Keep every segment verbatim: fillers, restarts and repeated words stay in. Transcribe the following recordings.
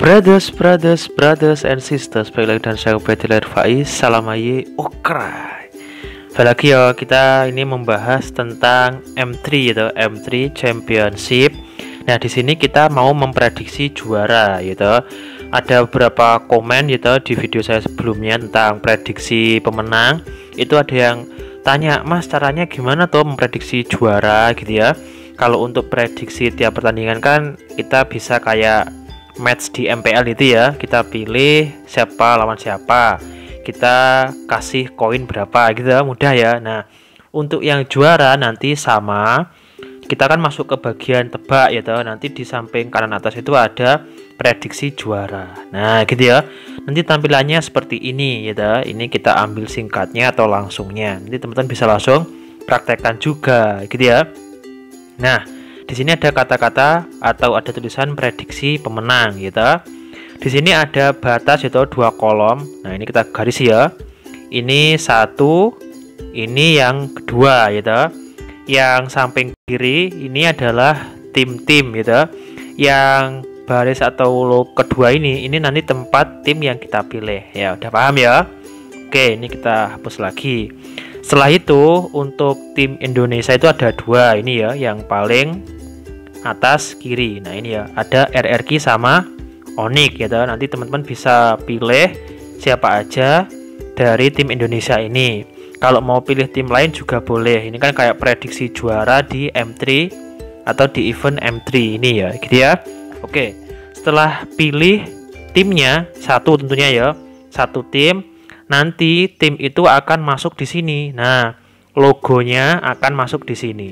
Brothers, brothers, brothers and sisters, balik lagi dan saya Bediler Faiz. Salam aye okray. Balik lagi ya, kita ini membahas tentang M tiga gitu, M tiga Championship. Nah, di sini kita mau memprediksi juara gitu. Ada beberapa komen gitu di video saya sebelumnya tentang prediksi pemenang. Itu ada yang tanya, "Mas, caranya gimana tuh memprediksi juara?" gitu ya. Kalau untuk prediksi tiap pertandingan kan kita bisa kayak match di M P L itu ya, kita pilih siapa lawan siapa, kita kasih koin berapa gitu, mudah ya. Nah, untuk yang juara nanti sama, kita kan masuk ke bagian tebak ya toh. Nanti di samping kanan atas itu ada prediksi juara. Nah, gitu ya. Nanti tampilannya seperti ini ya toh. Ini kita ambil singkatnya atau langsungnya. Nanti teman-teman bisa langsung praktekkan juga gitu ya. Nah, di sini ada kata-kata atau ada tulisan prediksi pemenang gitu. Di sini ada batas yaitu dua kolom. Nah, ini kita garis ya. Ini satu, ini yang kedua gitu. Yang samping kiri ini adalah tim-tim gitu. Yang baris atau lo kedua ini ini nanti tempat tim yang kita pilih. Ya, udah paham ya? Oke, ini kita hapus lagi. Setelah itu untuk tim Indonesia itu ada dua ini ya, yang paling atas kiri. Nah, ini ya, ada R R Q sama Onyx gitu. Nanti teman-teman bisa pilih siapa aja dari tim Indonesia ini. Kalau mau pilih tim lain juga boleh. Ini kan kayak prediksi juara di M tiga atau di event M tiga ini ya, gitu ya. Oke, setelah pilih timnya satu tentunya ya, satu tim. Nanti tim itu akan masuk di sini. Nah, logonya akan masuk di sini.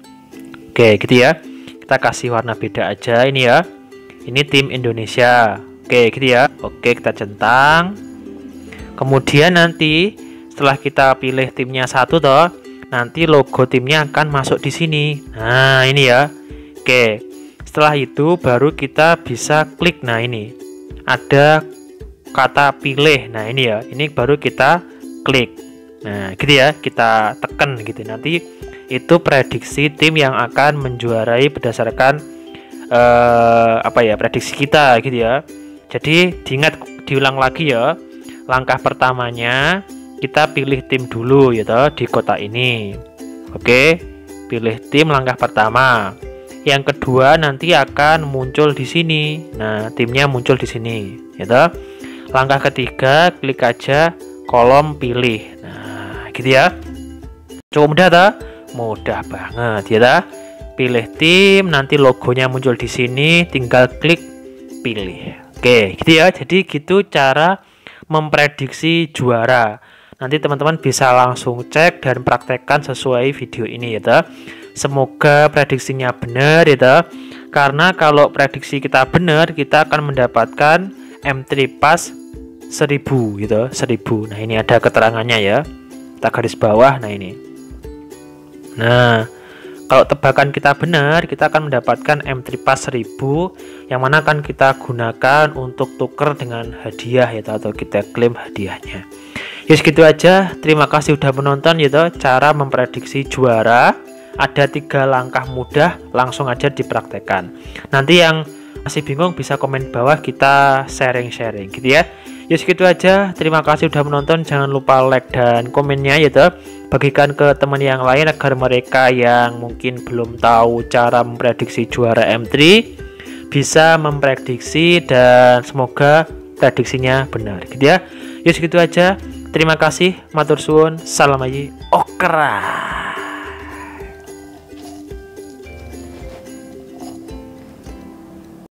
Oke, gitu ya. Kita kasih warna beda aja ini ya. Ini tim Indonesia. Oke, gitu ya. Oke, kita centang. Kemudian nanti setelah kita pilih timnya satu toh, nanti logo timnya akan masuk di sini. Nah, ini ya. Oke. Setelah itu baru kita bisa klik. Nah, ini ada kata pilih. Nah, ini ya. Ini baru kita klik. Nah, gitu ya. Kita tekan gitu. Nanti itu prediksi tim yang akan menjuarai berdasarkan uh, apa ya, prediksi kita gitu ya. Jadi diingat, diulang lagi ya. Langkah pertamanya kita pilih tim dulu ya toh, di kotak ini. Oke, pilih tim langkah pertama. Yang kedua nanti akan muncul di sini. Nah, timnya muncul di sini ya toh. Langkah ketiga klik aja kolom pilih. Nah, gitu ya. Cukup mudah toh? Mudah banget ya dah. Pilih tim, nanti logonya muncul di sini, tinggal klik pilih. Oke, gitu ya. Jadi gitu cara memprediksi juara. Nanti teman-teman bisa langsung cek dan praktekkan sesuai video ini ya dah. Semoga prediksinya benar ya dah. Karena kalau prediksi kita benar, kita akan mendapatkan M tiga Pass seribu gitu, seribu. Nah, ini ada keterangannya ya. Kita garis bawah. Nah, ini. Nah, kalau tebakan kita benar, kita akan mendapatkan M tiga Pass seribu yang mana akan kita gunakan untuk tuker dengan hadiah ya, atau kita klaim hadiahnya. Ya, segitu aja. Terima kasih udah menonton ya, cara memprediksi juara. Ada tiga langkah mudah, langsung aja dipraktekkan. Nanti yang masih bingung bisa komen bawah, kita sharing-sharing gitu ya. Ya, segitu aja. Terima kasih udah menonton. Jangan lupa like dan komennya ya toh. Bagikan ke teman yang lain agar mereka yang mungkin belum tahu cara memprediksi juara M tiga bisa memprediksi dan semoga prediksinya benar gitu ya. Ya, segitu aja. Terima kasih. Matur suwun. Salam aja. Okra.